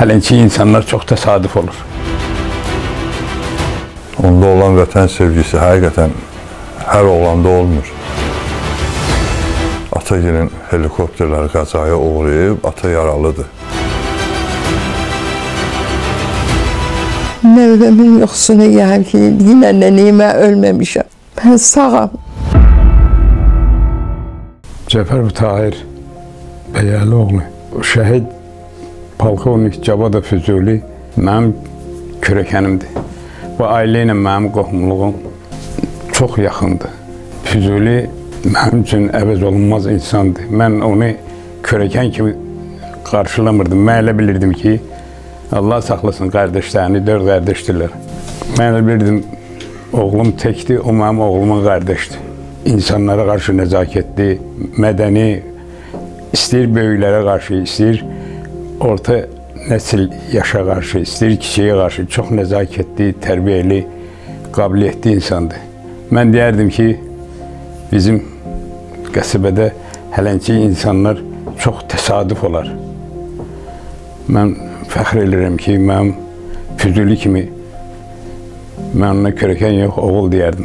Hələ insanlar çox təsadüf olur. Onda olan vətən sevgisi həqiqətən hər oğlanda olmur. Ata gelin helikopterləri qəzaya uğrayıb, ata yaralıdır. Nəvəmin yoxsunu yəni ki, yenə nənəyimə ölməmişəm. Mən sağam. Cəfər Tahir Bəyəli oğlu, şəhid polkovnik Cavadov Füzuli mənim kürəkənimdir. Bu ailə ilə mənim qohumluğum çox yaxındır. Füzuli mənim üçün əvəz olunmaz insandır. Mən onu kürəkən kimi qarşılamırdım. Mən elə bilirdim ki, Allah saxlasın qardaşlarını, 4 qardaşdırlar. Mən elə bilirdim, oğlum təkdir, o mənim oğlumun qardaşdır. İnsanlara qarşı nəzakətli, mədəni, istəyir böyüklərə qarşı, istəyir orta nəsil yaşa qarşı, istəyir kiçiyə qarşı çox nəzakətli, tərbiyəli, qabiliyyətli insandır. Mən deyərdim ki, bizim qəsəbədə hələnki insanlar çox təsadüf olar. Mən fəxr edirəm ki, mənim Füzuli kimi mən ona kürəkən yox, oğul deyərdim.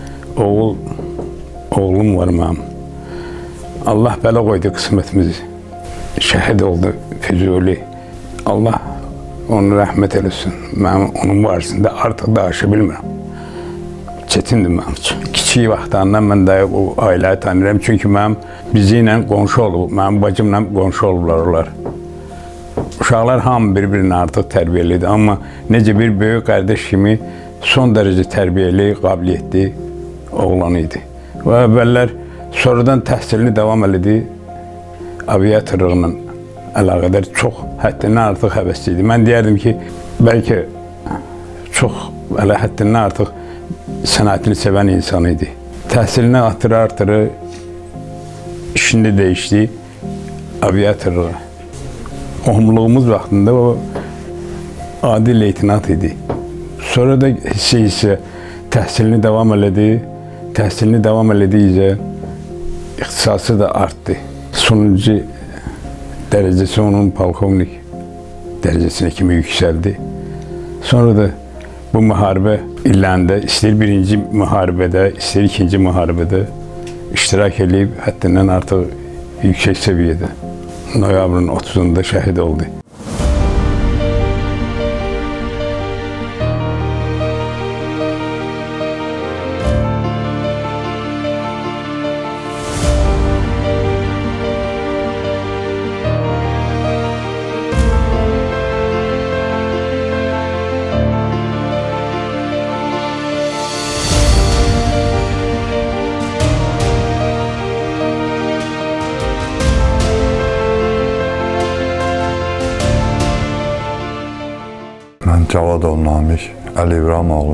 Oğlum var mənim. Allah belə qoydu qismətimizi. Şəhid oldu Füzuli. Allah onu rəhmət eləsin. Mənim onun varisində artıq da aşı bilmirəm. Çətindir mənim üçün. Kiçik vaxtlarından mən də o ailəyi tanıyıram. Çünki mənim bizi ilə qonşu olub, mənim bacımla qonşu olublar onlar. Uşaqlar hamı bir-birini artıq tərbiyəlidir. Amma necə bir böyük qardaş kimi son dərəcə tərbiyəli, qabiliyyətli oğlan idi. Və əvvəllər sonradan təhsilini davam elədi. Aviatorluqla əlaqədar çox həddindən artıq həvəsli idi. Mən deyərdim ki, bəlkə çox həddindən artıq sənətini sevən insan idi. Təhsilini artırı işini dəyişdi aviatorluğa. Qohumluğumuz vaxtında o adi leytinat idi. Sonra da hissə təhsilini davam elədi. Təhsilini davam elədikcə ixtisası da artdı. Sonuncu dərəcəsi onun polkovnik dərəcəsinə kimi yüksəldi. Sonra da bu müharibə illərində istəyir birinci müharibədə, istəyir ikinci müharibədə iştirak edib həddindən artıq yüksək səviyyədə noyabrın 30-unda şəhid oldu. Mən Cavadov Namiq Əli İbrahim oğlu,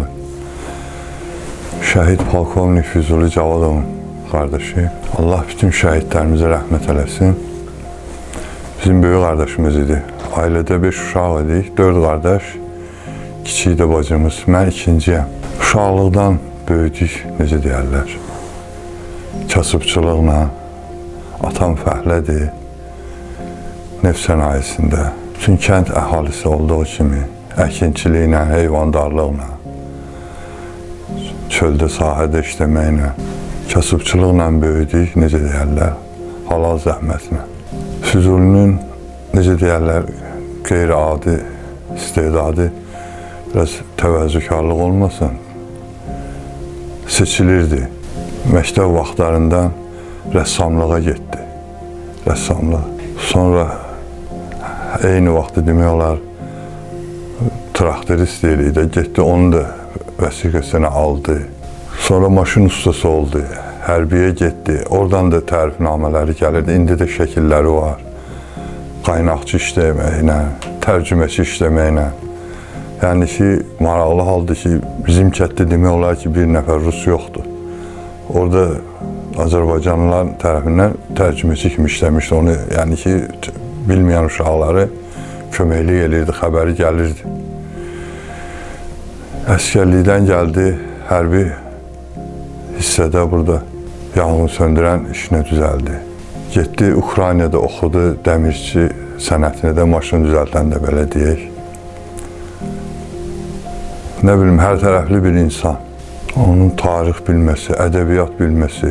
şəhid polkovnik Füzuli Cavadovun qardaşı. Allah bütün şəhidlərimizə rəhmət eləsin. Bizim böyük qardaşımız idi. Ailədə 5 uşaq idik, 4 qardaş, kiçik də bacımız. Mən ikinciyəm. Uşaqlıqdan böyüdük, necə deyərlər, kasıbçılıqla. Atam fəhlədir, neft sənayesində. Bütün kənd əhalisi olduğu kimi əkinçiliklə, heyvandarlıqla, çöldə sahədə işləməklə, kasıbçılıqla böyüdük, necə deyərlər, halal zəhmətlə. Füzulinin, necə deyərlər, qeyri-adi istedadı, biraz təvəzzükarlıq olmasın, seçilirdi. Məktəb vaxtlarından rəssamlığa getdi, rəssamlıq. Sonra eyni vaxtı demək olar, traktorist deyildi, getdi, onu da vəsiqəsini aldı. Sonra maşın ustası oldu, hərbiyə getdi, oradan da tərifnamələri gəlirdi, indi də şəkilləri var. Qaynaqçı işləməklə, tərcüməçi işləməklə. Yəni ki, maraqlı haldır ki, bizim kətdə demək olar ki, bir nəfər Rus yoxdur. Orada Azərbaycanlılar tərəfindən tərcüməçi kimi işləmişdi, onu yəni ki, bilməyən uşaqları köməklik elirdi, xəbəri gəlirdi. Əskərlikdən gəldi, hərbi hissədə burada yanğın söndürən işinə düzəldi. Getdi, Ukraynada oxudu, dəmirçi sənətini də, maşın düzəltən də belə deyək. Nə bilim, hər tərəfli bir insan. Onun tarix bilməsi, ədəbiyyat bilməsi.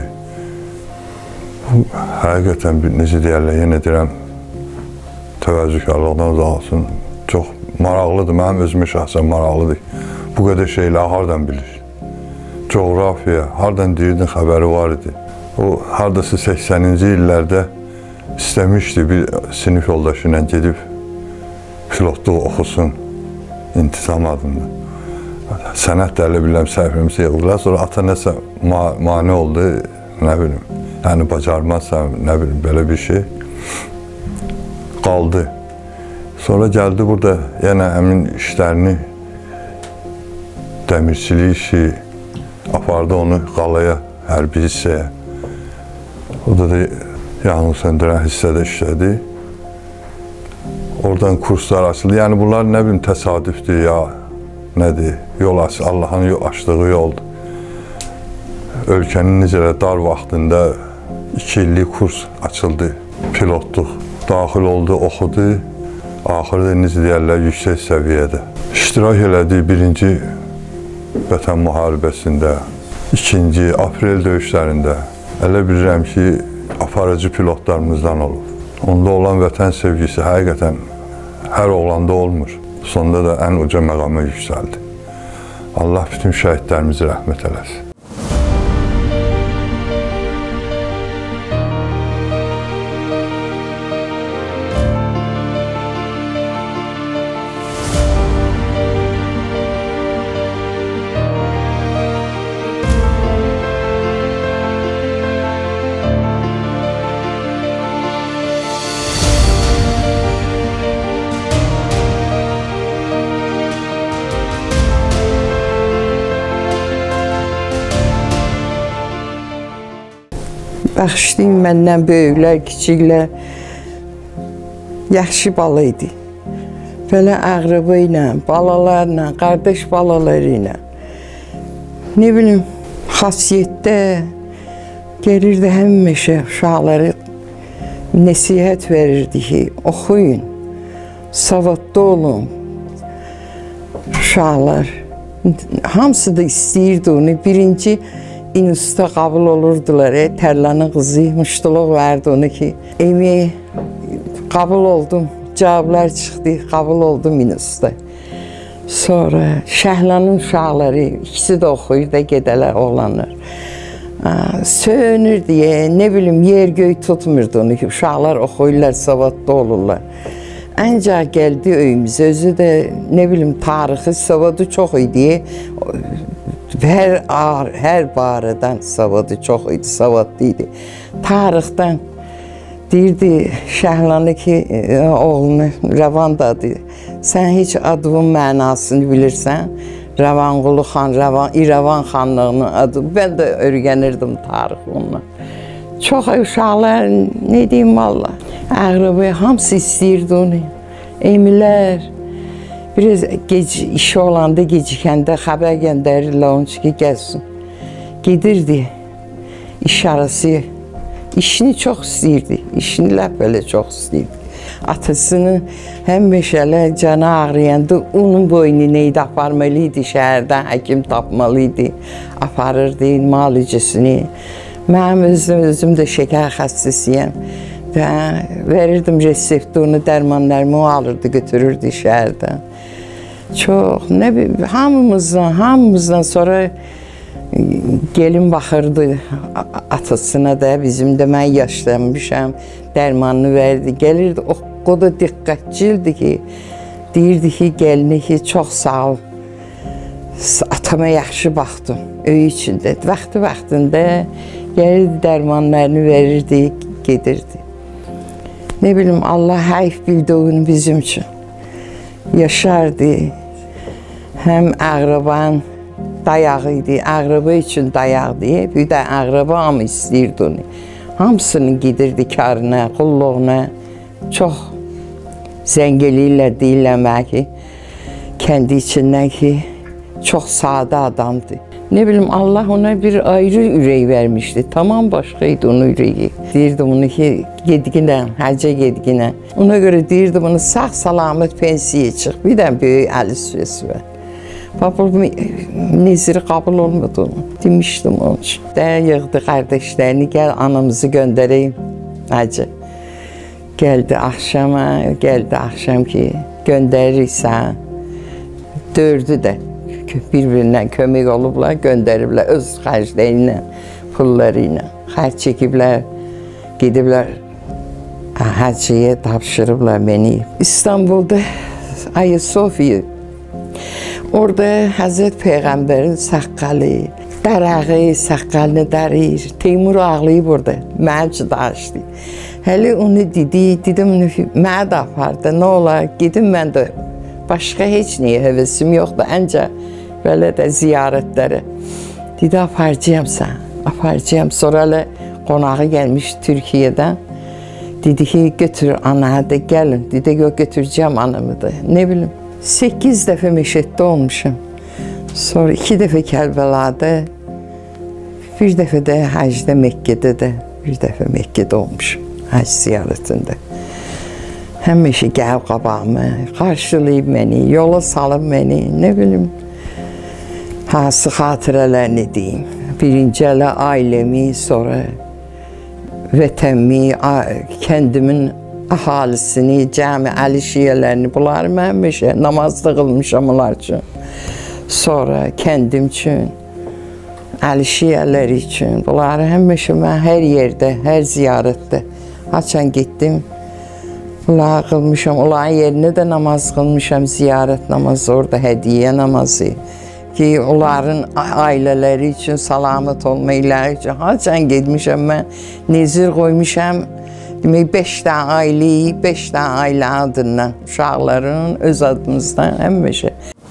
Həqiqətən, necə deyərlər, yenə deyirəm, təvəzzükarlıqdan uzaq olsun. Çox maraqlıdır, mənim özümə şəxsən maraqlıdır. Bu qədər şeyləri hardan bilir? Coğrafiya, hardan deyirdin, xəbəri var idi. O, haradasa 80-ci illərdə istəmişdi bir sinif yoldaşı ilə gedib pilotluq oxusun İntizam adında. Sənət də elə biləm səhvimizi yığdılar. Sonra ata nəsə mane oldu, nə bilim. Yəni, bacarmazsam, nə bilim, belə bir şey qaldı. Sonra gəldi burada, yenə həmin işlərini, dəmirçilik işi apardı onu qalaya, hərbi hissəyə. O da yanğın söndürən hissədə işlədi. Oradan kurslar açıldı. Yəni, bunlar nə bilim təsadüfdür ya, nədir? Yol açdı, Allahın açdığı yoldur. Ölkənin necə dar vaxtında 2 illik kurs açıldı, pilotluq. Daxil oldu, oxudu. Axırda necə deyərlər, yüksək səviyyədə. İştirak elədi 1-ci Vətən müharibəsində, 2-ci aprel döyüşlərində. Elə bilirəm ki, aparıcı pilotlarımızdan olub. Onda olan vətən sevgisi həqiqətən hər oğlanda olmur. Sonunda da ən uca məqama yüksəldi. Allah bütün şəhidlərimizi rəhmət eləsin. Bəxşdiyim məndən böyüklər, kiçiklər, yaxşı bala idi. Belə əqrəba ilə, balalarla, qardaş balaları ilə. Ne bilim, xasiyyətdə gəlirdi həmişə uşaqları nəsihət verirdi ki, oxuyun, savadlı olun uşaqlar. Hamısı da istəyirdi onu. Birinci İnstituta qabul olurdular. Tərlanın qızı müştuluq verdi onu ki, emeği qabul oldum. Cavablar çıxdı, qabul oldum İnstituta. Sonra Şəhlanın uşaqları, ikisi də oxuyur da gedələr oğlanlar. Söyünür deyə, ne bilim, yer göy tutmurdu onu ki, uşaqlar oxuyurlar, savadlı olurlar. Ancaq gəldi öyümüz, özü də, ne bilim, tarixi, savadı çox idi. Hər barədən savadı çox idi, savadlı idi. Tarixdən deyirdi Şəhlanı ki, oğlunu Rəvan dadı. Sən heç adının mənasını bilirsən. Rəvanqulu xan, İrəvan xanlığının adı. Mən də öyrənirdim tarixi onunla. Çox uşaqlar, ne deyim valla, əqrəbaya hamısı istəyirdi onu. Emilər, biraz işi olanda, gecikəndə xəbər göndərirlər onun ki, gəlsin. Gedirdi iş arası. İşini çox istəyirdi, işini belə çox istəyirdi. Atasını həmişələ canı ağrıyanda onun boynu neydi aparmalıydı, şəhərdən həkim tapmalıydı, aparırdı müalicəsini. Mənim özüm də şəkər xəstəsiyəm. Verirdim resepti, onu dərmanlarımı alırdı, götürürdü şəhərdən. Çox, nə bileyim, hamımızdan sonra gelin baxırdı atasına da, bizim də mən yaşlanmışam, dərmanını verdi, gəlirdi, o da diqqətçildi ki, deyirdi ki, gəlini ki, çox sağ ol, atama yaxşı baxdım, öy içində, vaxtında gəlirdi, dərmanlarını verirdi, gedirdi. Ne bileyim, Allah həyf bildi onu bizim üçün, yaşardı, həm əqrabanın dayağı idi, əqraba üçün dayaqdı, bir də əqraba hamı istəyirdi onu. Hamısının gidirdi karına, qulluğuna, çox zəngəliklə deyirlər ki, kəndi içindən ki, çox sadə adamdı. Ne bileyim Allah ona bir ayrı ürək vermişdi. Tamam başqaydı onun ürəyi. Deyirdi onu ki gedginə, həcə gedginə. Ona görə deyirdi bunu sağ salamat pensiyaya çıx. Bir də böyük əli süresi var. Babam neziri qəbul olmadı onu. Demişdim onun için. Yığdı qardaşlarını, gəl anamızı göndərəyim həcə. Gəldi axşam ki göndərirsən. Dördü də bir-birindən kömək olublar, göndəriblər öz xərcləriylə, pullarıyla. Xərc çəkiblər, gediblər həcciyə tapşırıblar məni. İstanbul'da Ayasofya, orada Hazret Peyğəmbərin saqqalı, darağı saqqalını darayır. Teymur ağlayıb orada, mənim üçün danışdı. Hələ onu dedim, mənə də apardı, nə olar, gedim mən də. Başqa heç nəyə həvəsim yoxdur, ancaq belə də ziyarətlərə. Dedi, aparacağım sən, aparacağım. Sonra elə qonağı gəlmiş Türkiyədən. Dedi ki, götür ana, da gəlin. Dedi, götürəcəm anamı da. Ne bilim, 8 dəfə Məşəddə olmuşum. Sonra 2 dəfə Kərbəlada, bir dəfə də həcdə Məkkədə də, bir dəfə Məkkədə olmuşum, həcc ziyarətində. Həmişə gəl qabağımı, qarşılayıb məni, yola salıb məni, nə bilim, hansı xatirələrini deyim. Birinci ələ ailəmi, sonra vətənmi, kəndimin əhalisini, cəmi əli şiyələrini, bunları mən həmişə namazda qılmışam onlar üçün. Sonra kəndim üçün, əli şiyələri üçün, bunları həmişə mən hər yerdə, hər ziyarətdə, haçan getdim, bunları qılmışam, onların yerine də namaz qılmışam, ziyarət namazı, orada hədiyyə namazı. Ki, onların ailələri üçün, salamat olmayları üçün, haçan getmişəm mən, nezir qoymuşam, demək 5 dənə ailəyi, 5 dənə ailə adından, uşaqların öz adımızdan həmişə.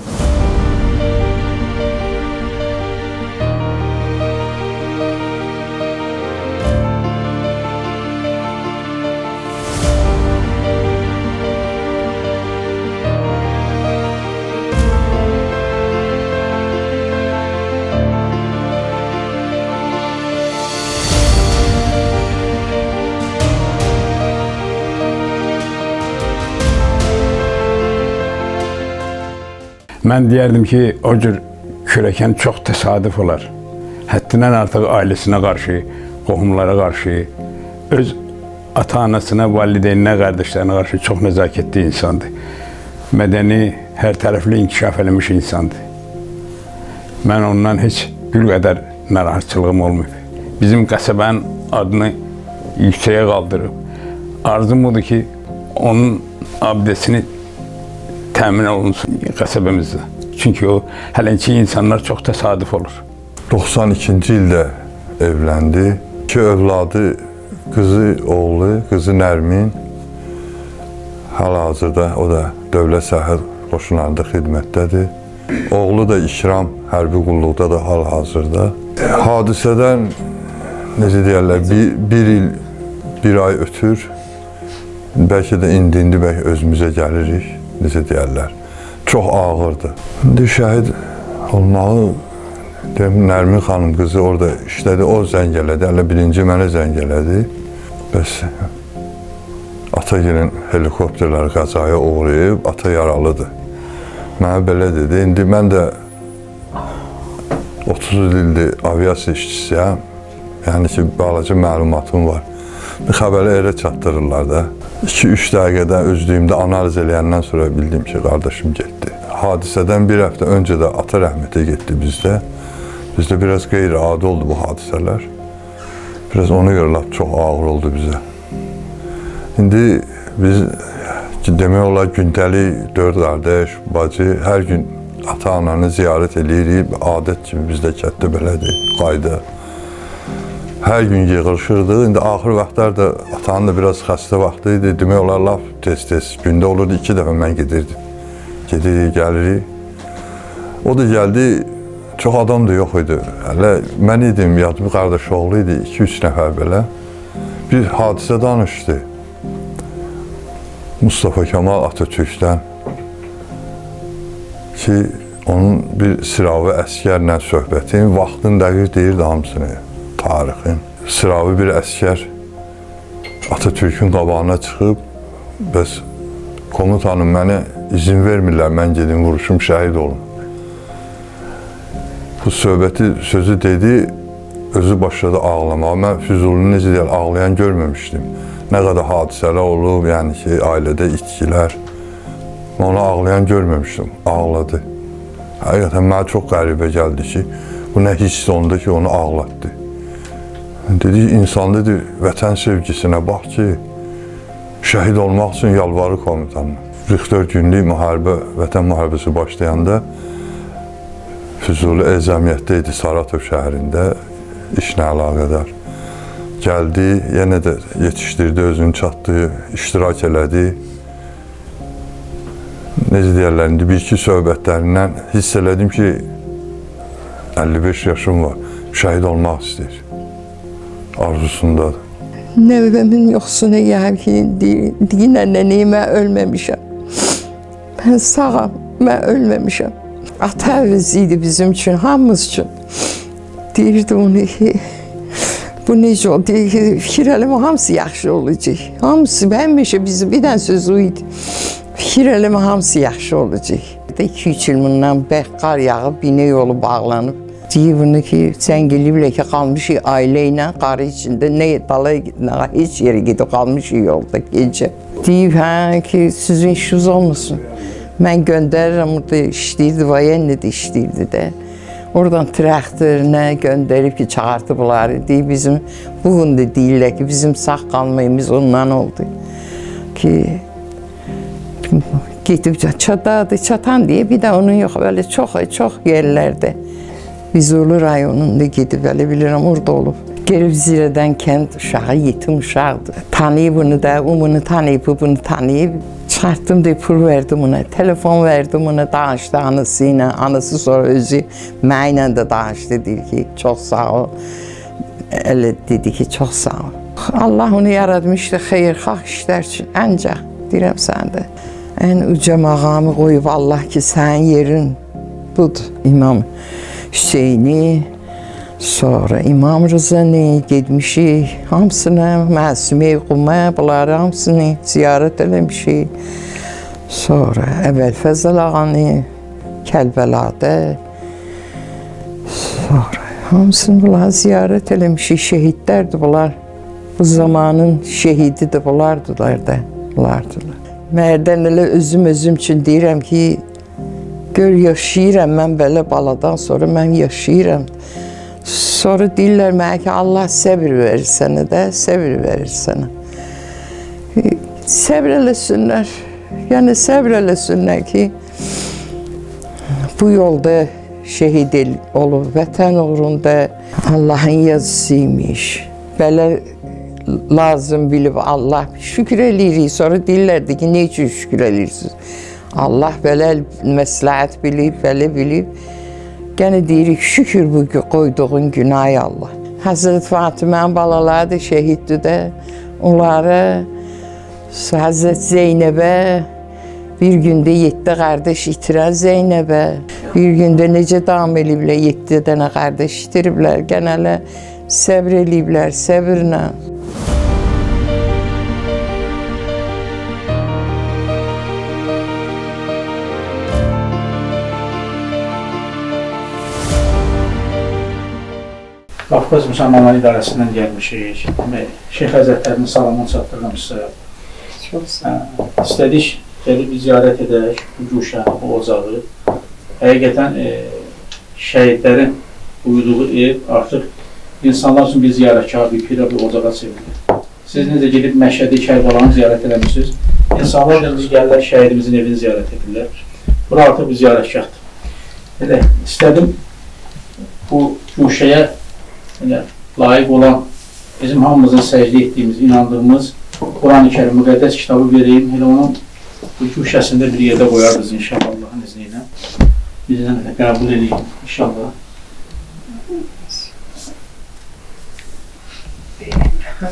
Mən deyərdim ki, o cür kürəkən çox təsadüf olar. Həddindən artıq ailəsinə qarşı, qohumlara qarşı, öz ata-anasına, valideyninə, qardaşlarına qarşı çox nəzakətli insandır. Mədəni, hər tərəfli inkişaf eləmiş insandır. Mən ondan heç gül qədər narahatçılığım olmayıb. Bizim qəsəbənin adını yüksəyə qaldırıb. Arzum odur ki, onun abidəsini təmin olunsun qəsəbəmizdə. Çünki o, hələnki insanlar çox təsadüf olur. 92-ci ildə evləndi. 2 övladı, qızı, oğlu, qızı Nərmin. Hal-hazırda o da Dövlət Sərhəd Qoşunlarında xidmətdədir. Oğlu da İkram hərbi qulluqda da hal-hazırda. Hadisədən, necə deyərlər, bir il, bir ay ötür. Bəlkə də indi bəlkə özümüzə gəlirik. Necə deyərlər, çox ağırdı. İndi şəhid olmağı, Nərmin xanım qızı orada işlədi, o zəng elədi, hələ birinci mənə zəng elədi. Bəs Atagilin helikopterləri qəzaya uğrayıb, ata yaralıdır. Mənə belə dedi, indi mən də 30 ildir aviasiya işçisiyəm, yəni ki, balaca məlumatım var. Bir xəbəri elə çatdırırlar da. 2-3 dəqiqədə özlüyümdə analiz eləyəndən sonra bildim ki, qardaşım getdi. Hadisədən bir həftə öncə də ata rəhmətə getdi bizdə. Bizdə biraz qeyri-adi oldu bu hadisələr. Biraz ona görə lap çox ağır oldu bizə. İndi biz demək olar gündəlik 4 qardaş, bacı, hər gün ata-ananı ziyarət eləyirik. Adət kimi bizdə kətdə belədir, qayda. Hər gün yığılışırdıq. İndi axır vaxtlarda atanın da biraz xəstə vaxtı idi. Demək olar, laf tez-tez. Gündə olurdu 2 dəfə mən gedirdim. Gedirik, gəlirik. O da gəldi, çox adam da yox idi. Hələ mən idim, yadım qardaş oğlu idi, 2-3 nəfər belə. Bir hadisə danışdı. Mustafa Kemal Atatürk'dən ki, Onun bir sıravi əskərlə söhbətin, vaxtın dəqiq deyirdi hamısını, tarixin. Sıravi bir əskər Atatürk'ün qabağına çıxıb, bəs komutanım mənə izin vermirlər, mən gedim vuruşum, şəhid olum. Bu söhbəti, sözü dedi, özü başladı ağlamağa. Mən Füzulini necə deyər, ağlayan görməmişdim. Nə qədər hadisələr olub, yəni ki, ailədə itkilər. Mən onu ağlayan görməmişdim, ağladı. Həqiqətən mənə çox qəribə gəldi ki, bu nə hiss onda ki, onu ağlatdı. Dedi, insan dedi, vətən sevgisinə bax ki, şəhid olmaq üçün yalvarı komutanına. 44 günlük müharibə, vətən müharibəsi başlayanda Füzuli Ezəmiyyətdə idi, Saratov şəhərində, işlə əlaqədar. Gəldi, yenə də yetişdirdi, özünü çatdı, iştirak elədi. Necə deyərlər, indi bir-iki söhbətlərindən hiss elədim ki, 55 yaşım var, şəhid olmaq istəyir. Arzusundadır. Nəvəmin yoxsuna yəqin deyinə nənəyə mən ölməmişəm. Mən sağam, mən ölməmişəm. Ata əvəzi idi bizim üçün, hamımız üçün. Deyirdi onu ki, bu necə oldu? Deyir ki, fikir eləmə, hamısı yaxşı olacaq. Hamısı, həmişə bizim bir dənə sözü o idi. Fikir eləmə, hamısı yaxşı olacaq. 2-3 il bundan bəx qar yağıb, binə yolu bağlanıb. Deyir bunu ki, sən gəliblər ki, qalmışıq ailə ilə, qarı içində, nə dala, heç yerə gedib qalmışıq yolda gecə. Deyib, hə ki, sizin işiniz olmasın. Mən göndərirəm, orada işləyirdi, voyenlidə işləyirdi də. Oradan traktoruna göndərib ki, çağırtıblar. Deyib, bizim, bugün də deyirlər ki, bizim sağ qalmayımız ondan oldu. Ki, gedib çatan deyə, bir də onun yox, belə çox yerlərdə. Füzuli rayonunda gedib, elə bilirəm, orada olub. Gəlib Zirədən kənd uşağı, yetim uşaqdır. Tanıyıb bunu da, bunu tanıyıb, bunu tanıyıb. Çıxartdım da pul verdim ona, telefon verdim ona, danışdı anısı ilə. Anısı sonra özü mənlə də danışdı, deyir ki, çox sağ ol. Elə dedi ki, çox sağ ol. Allah onu yaratmışdı xeyirxah işlər üçün, ancaq deyirəm səndə. Ən uca mağamı qoyub Allah ki, sənin yerin budur, İmam Hüseyni, sonra İmam Rıza'nı getmişik, hamısını, Məsumə, Qumə, bunları hamısını ziyarət eləmişik. Sonra Əvvəl Fəzəl ağanı, Kəlbəladə, sonra hamısını bunları ziyarət eləmişik, şəhidlərdir bunlar. Bu zamanın şəhididir bunlardılar da, bunlardılar. Mərdən elə özüm üçün deyirəm ki, gör yaşayıram, mən belə baladan sonra mən yaşayıram. Sonra deyirlər mənə ki, Allah səbir verir sənə də, səbir verir sənə. Səbr eləsinlər, yəni səbr eləsinlər ki, bu yolda şəhid olub, vətən uğrunda Allahın yazısıymış. Belə lazım bilib Allah, şükür eləyirik, sonra deyirlərdi ki, nə üçün şükür eləyirsiniz? Allah belə məsləhət bilib, belə bilib. Gənə deyirik, şükür bu qoyduğun günah Allah. Həzrət Fatimənin balaları da şəhiddir də. Onları Həzrət Zeynəbə bir gündə 7 qardaş itirən Zeynəbə. Bir gündə necə davam eləyiblər, 7 dənə qardaş itiriblər. Gənələ səbr eləyiblər, səbirlə. Qafqaz Müsəlmanlar İdarəsindən gəlmişik. Şeyx Həzrətlərinin salamını çatdırdım sizə. Çox sağ olun. İstədik, gəlib ziyarət edək bu güşə, bu ocağı. Həqiqətən şəhidlərin uyuduğu ev artıq insanlar üçün bir ziyarətkar, bir pirə, bir ocağa çevrilir. Siz necə gedib Məşhədi, Kərbalanı ziyarət eləmişsiniz. İnsanlar gəlirlər, şəhidimizin evini ziyarət edirlər. Bura artıq bir ziyarətkardır. Elə istədim bu güşəyə layiq olan, bizim hamımızın səcdə etdiyimiz, inandığımız Quran-ı Kərim müqəddəs kitabı vereyim. Elə onun bu güşəsində bir yerdə qoyardınız inşallah Allahın izni ilə. Bizdən də qəbul edeyim inşallah.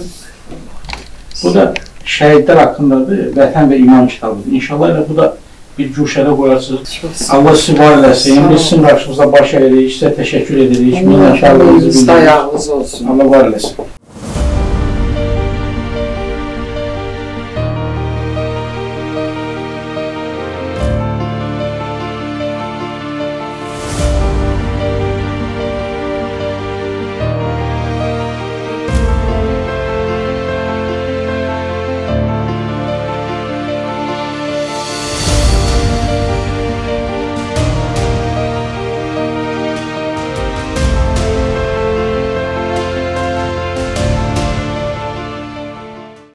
Bu da şəhidlər haqqındadır, vətən və iman kitabıdır. İnşallah elə bu da bir guşədə qoyacaq. Çox sağ Allah sizi var eləsin. Sağ ol. Biz sizin qarşınızda baş əyirik, sizə təşəkkür edirik. Allah Minnətdarlığımızı əlinizdə bildiririk. ayağınız olsun. Allah var eləsin.